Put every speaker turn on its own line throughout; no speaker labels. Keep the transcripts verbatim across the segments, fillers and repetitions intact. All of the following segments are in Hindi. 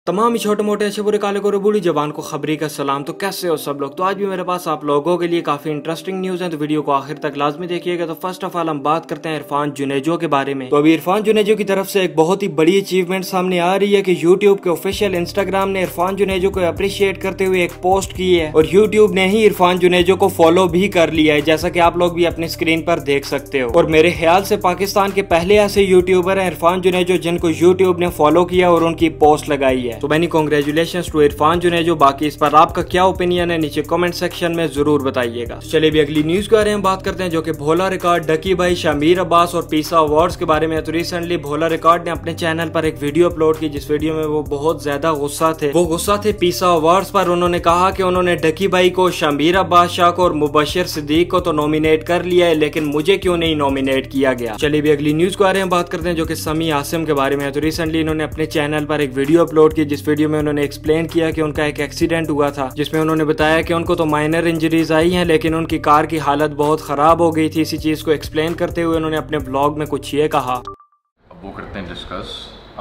तमाम ही छोटे मोटे अच्छे बुरे काले गोरे बूढ़ी जवान को खबरी का सलाम। तो कैसे हो सब लोग। तो आज भी मेरे पास आप लोगों के लिए काफी इंटरेस्टिंग न्यूज है, तो वीडियो को आखिर तक लाजमी देखिएगा। तो फर्स्ट ऑफ ऑल हम बात करते हैं इरफान जुनेजो के बारे में। तो अभी इरफान जुनेजो की तरफ से एक बहुत ही बड़ी अचीवमेंट सामने आ रही है कि यूट्यूब के ऑफिशियल इंस्टाग्राम ने इरफान जुनेजो को अप्रिशिएट करते हुए एक पोस्ट की है और यूट्यूब ने ही इरफान जुनेजो को फॉलो भी कर लिया है, जैसा की आप लोग भी अपनी स्क्रीन पर देख सकते हो। और मेरे ख्याल से पाकिस्तान के पहले ऐसे यूट्यूबर है इरफान जुनेजो जिनको यूट्यूब ने फॉलो किया और उनकी पोस्ट लगाई है। तो मैंने कांग्रेचुलेशन टू इरफान जुनेजो। बाकी इस पर आपका क्या ओपिनियन है नीचे कमेंट सेक्शन में जरूर बताइएगा। चलिए भी अगली न्यूज के बारे में बात करते हैं, जो कि भोला रिकॉर्ड, डकी भाई, शमीर अब्बास और पीसा अवार्ड्स के बारे में। तो रिसेंटली भोला रिकॉर्ड ने अपने चैनल पर एक वीडियो अपलोड की, जिस वीडियो में वो बहुत ज्यादा गुस्सा थे। वो गुस्सा थे पीसा अवार्ड्स पर। उन्होंने कहा कि उन्होंने डकी भाई को, शमीर अब्बास शाह को और मुबशिर सिद्दीक को तो नॉमिनेट कर लिया है, लेकिन मुझे क्यों नहीं नॉमिनेट किया गया। चलिए भी अगली न्यूज के बारे में बात करते हैं, जो कि समी आसिम के बारे में। तो रिसेंटली इन्होंने अपने चैनल पर एक वीडियो अपलोड की, जिस वीडियो में उन्होंने एक्सप्लेन किया कि उनका एक एक्सीडेंट हुआ था, जिसमें उन्होंने बताया कि उनको तो माइनर इंजरीज आई हैं, लेकिन उनकी कार की हालत बहुत खराब हो गई थी। इसी चीज को एक्सप्लेन करते हुए उन्होंने अपने ब्लॉग में कुछ ये कहा।
अब वो करते हैं डिस्कस।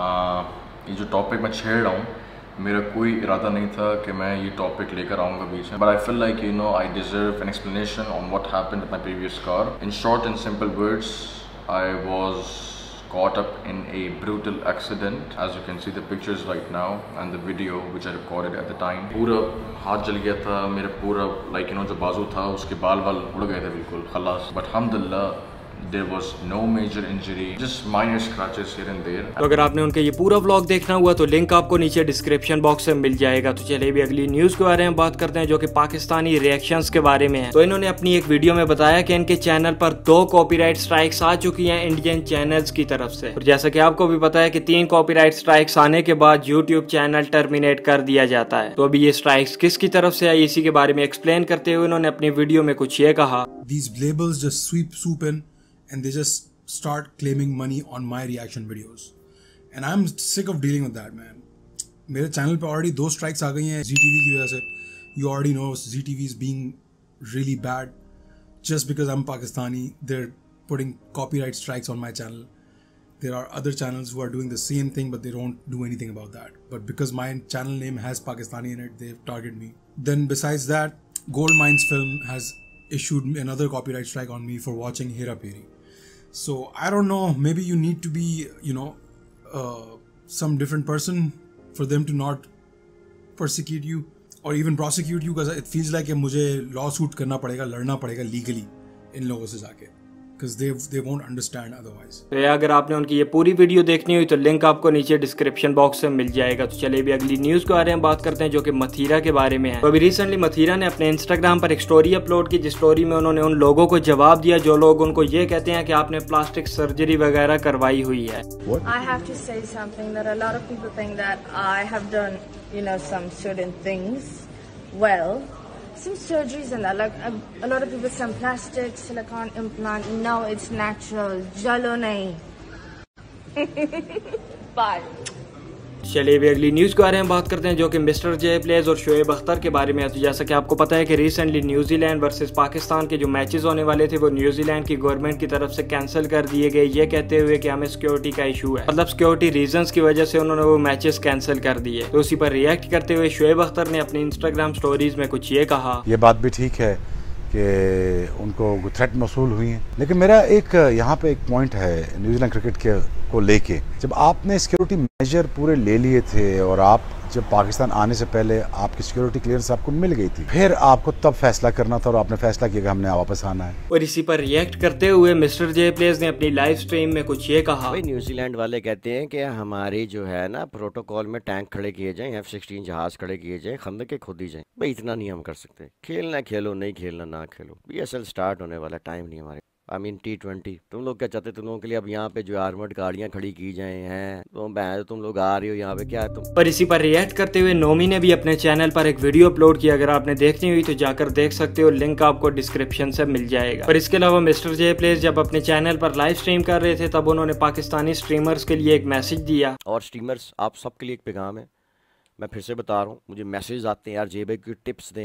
ये जो टॉपिक मैं छेड़ रहा हूँ, मेरा कोई इरादा नहीं था कि मैं ये टॉपिक लेकर आऊँगा बीच में, but I feel like you know I deserve an explanation on what happened with my previous car. In short and simple words, I was caught up in a brutal accident, as you can see the pictures right now and the video which I recorded at the time. पूरा हाथ जल गया था मेरा, पूरा like you know जो बाजू था उसके बाल बाल उड़ गए थे बिल्कुल खलास, but alhamdulillah there was no major injury, just minor scratches here and there.
तो अगर आपने उनके ये पूरा व्लॉग देखना हुआ तो लिंक आपको नीचे डिस्क्रिप्शन बॉक्स में मिल जाएगा। तो चलिए भी अगली न्यूज के बारे में बात करते हैं, जो कि पाकिस्तानी रिएक्शंस के बारे में है। तो इन्होंने अपनी एक वीडियो में बताया कि इनके चैनल पर दो कॉपीराइट स्ट्राइक्स आ चुकी हैं इंडियन चैनल्स की तरफ से। और जैसा कि आपको भी पता है कि तीन कॉपीराइट स्ट्राइक्स आने के बाद यूट्यूब चैनल टर्मिनेट कर दिया जाता है। तो अभी ये स्ट्राइक्स किसकी तरफ से आई, इसी के बारे में एक्सप्लेन करते हुए उन्होंने अपनी वीडियो में कुछ ये कहा।
These labels just sweep swoop in and they just start claiming money on my reaction videos, and I'm sick of dealing with that, man. मेरे चैनल पे ऑलरेडी दो स्ट्राइक्स आ गई हैं जी टी वी की वजह से। You already know Z T V is being really bad just because I'm Pakistani. They're putting copyright strikes on my channel. There are other channels who are doing the same thing, but they don't do anything about that. But because my channel name has Pakistani in it, they've targeted me. Then besides that, Gold Mines Film has issued another copyright strike on me for watching Hera Peri. So I don't know, maybe you need to be, you know, uh, some different person for them to not persecute you or even prosecute you, because it feels like कि मुझे lawsuit करना पड़ेगा, लड़ना पड़ेगा legally इन लोगों से जाके, because they they won't understand otherwise.
तो अगर आपने उनकी ये पूरी वीडियो देखनी हुई तो लिंक आपको नीचे डिस्क्रिप्शन बॉक्स में मिल जाएगा। तो चलिए भी अगली न्यूज के बारे में बात करते हैं, जो कि मथीरा के बारे में है। तो अभी रिसेंटली मथीरा ने अपने इंस्टाग्राम पर एक स्टोरी अपलोड की, जिस स्टोरी में उन्होंने उन लोगों को जवाब दिया जो लोग उनको ये कहते हैं कि आपने प्लास्टिक सर्जरी वगैरह करवाई हुई है।
I have to say something that a lot of people think that I have done, you know, some certain things. Well, some surgeries and that, like a, a lot of people, some plastic, silicone implant. No, it's natural. Jalo nahi. Bye.
चलिए भी अगली न्यूज के बारे में बात करते हैं, जो कि मिस्टर जे प्लेज और शोएब अख्तर के बारे में है। तो जैसा कि आपको पता है कि रिसेंटली न्यूजीलैंड वर्सेस पाकिस्तान के जो मैचेस होने वाले थे वो न्यूजीलैंड की गवर्नमेंट की तरफ से कैंसिल कर दिए गए, ये कहते हुए कि हमें सिक्योरिटी का इशू है, मतलब सिक्योरिटी रीजंस की वजह से उन्होंने वो मैचेस कैंसिल कर दिए। तो उसी पर रिएक्ट करते हुए शोएब अख्तर ने अपनी इंस्टाग्राम स्टोरीज में कुछ ये कहा।
ये बात भी ठीक है कि उनको थ्रेट मसूल हुई है, लेकिन मेरा एक यहाँ पे एक पॉइंट है न्यूजीलैंड क्रिकेट के को लेके। जब आपने सिक्योरिटी मेजर पूरे ले लिए थे और आप जब पाकिस्तान आने से पहले आपकी सिक्योरिटी क्लियरेंस आपको मिल गई थी, फिर आपको तब फैसला करना था और आपने फैसला किया कि हमने वापस आना है।
और इसी पर रिएक्ट करते हुए मिस्टर जे प्लेज ने अपनी लाइव स्ट्रीम में कुछ ये कहा।
भाई न्यूजीलैंड वाले कहते हैं कि हमारी जो है ना प्रोटोकॉल में टैंक खड़े किए जाएं, एफ सिक्सटीन जहाज खड़े किए जाएं, खंदकें खोदी जाएं। भाई इतना नहीं हम कर सकते। खेलना खेलो, नहीं खेलना ना खेलो। बी एस एल स्टार्ट होने वाला, टाइम नहीं हमारे। I mean T twenty. तुम लोग क्या चाहते, तुम लोगों के लिए अब यहाँ पे जो आर्मर्ड गाड़ियाँ खड़ी की जाए हैं, तुम तो तुम लोग आ रही हो यहाँ पे, क्या है तुम।
पर इसी पर रिएक्ट करते हुए नोमी ने भी अपने चैनल पर एक वीडियो अपलोड किया, अगर आपने देखनी हुई तो जाकर देख सकते हो, लिंक आपको डिस्क्रिप्शन से मिल जाएगा। पर इसके अलावा मिस्टर जे प्लेस जब अपने चैनल पर लाइव स्ट्रीम कर रहे थे तब उन्होंने पाकिस्तानी स्ट्रीमर्स के लिए एक मैसेज दिया।
और स्ट्रीमर्स आप सबके लिए एक पैगाम है, मैं फिर से बता रहा हूँ, मुझे मैसेज आते हैं यार जे भाई की टिप्स दें,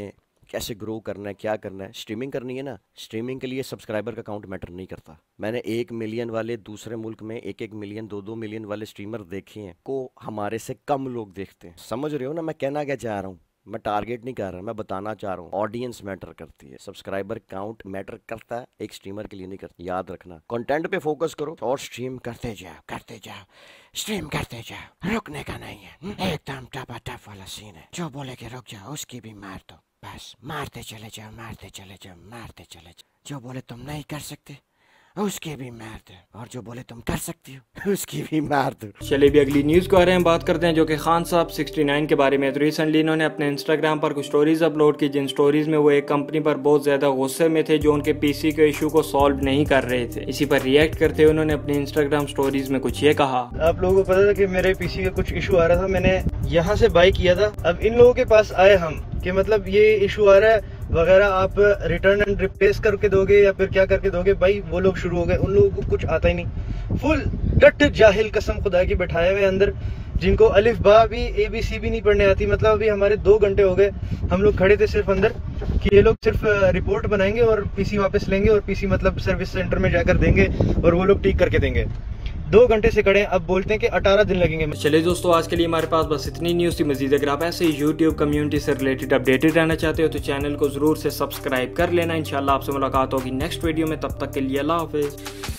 कैसे ग्रो करना है, क्या करना है। स्ट्रीमिंग करनी है ना, स्ट्रीमिंग के लिए सब्सक्राइबर का काउंट मैटर नहीं करता। मैंने एक मिलियन वाले दूसरे मुल्क में एक एक मिलियन दो दो मिलियन वाले स्ट्रीमर देखे हैं को हमारे से कम लोग देखते हैं। समझ रहे हो ना मैं कहना क्या चाह रहा हूँ? मैं टारगेट नहीं कर रहा, मैं बताना चाह रहा हूँ ऑडियंस मैटर करती है, सब्सक्राइबर काउंट मैटर करता है, एक स्ट्रीमर के लिए नहीं करता। याद रखना, कंटेंट पे फोकस करो और स्ट्रीम करते जाओ करते जाओ स्ट्रीम करते जाओ, रुकने का नहीं है। एकदम टपा टप वाला सीन है, जो बोले कि रुक जाओ उसकी भी मार दो, बस मारते चले जाओ मारते चले जाओ मारते चले जाओ। जो बोले तुम नहीं कर सकते उसके भी मार दो, और जो बोले तुम कर सकती हो उसकी भी मार दो।
चलिए भी अगली न्यूज़ को आ रहे हैं, बात करते हैं जो कि खान साहब सिक्सटी नाइन के बारे में। तो रिसेंटली इन्होंने अपने इंस्टाग्राम पर कुछ स्टोरीज अपलोड की, जिन स्टोरीज में वो एक कंपनी पर बहुत ज़्यादा गुस्से में थे जो उनके पीसी के इशू को सॉल्व नहीं कर रहे थे। इसी पर रिएक्ट करते हुए उन्होंने अपने इंस्टाग्राम स्टोरीज में कुछ ये कहा।
आप लोगों को पता था कि मेरे पीसी का कुछ इशू आ रहा था, मैंने यहाँ से बाय किया था। अब इन लोगों के पास आए हम कि मतलब ये इशू आ रहा है वगैरह, आप रिटर्न एंड रिप्लेस करके दोगे या फिर क्या करके दोगे। भाई वो लोग शुरू हो गए, उन लोगों को कुछ आता ही नहीं, फुल डट जाहिल कसम खुदा की बैठाए हुए अंदर, जिनको अलिफ बा भी ए बी सी भी नहीं पढ़ने आती। मतलब अभी हमारे दो घंटे हो गए, हम लोग खड़े थे सिर्फ अंदर कि ये लोग सिर्फ रिपोर्ट बनाएंगे और पीसी वापस लेंगे और पीसी मतलब सर्विस सेंटर में जाकर देंगे और वो लोग ठीक करके देंगे। दो घंटे से खड़े, अब बोलते हैं कि अठारह दिन लगेंगे।
चलिए दोस्तों, आज के लिए हमारे पास बस इतनी न्यूज़ थी। मजीद अगर आप ऐसे यूट्यूब कम्युनिटी से रिलेटेड अपडेटेड रहना चाहते हो तो चैनल को जरूर से सब्सक्राइब कर लेना। इंशाल्लाह आपसे मुलाकात होगी नेक्स्ट वीडियो में, तब तक के लिए अल्लाह हाफिज़।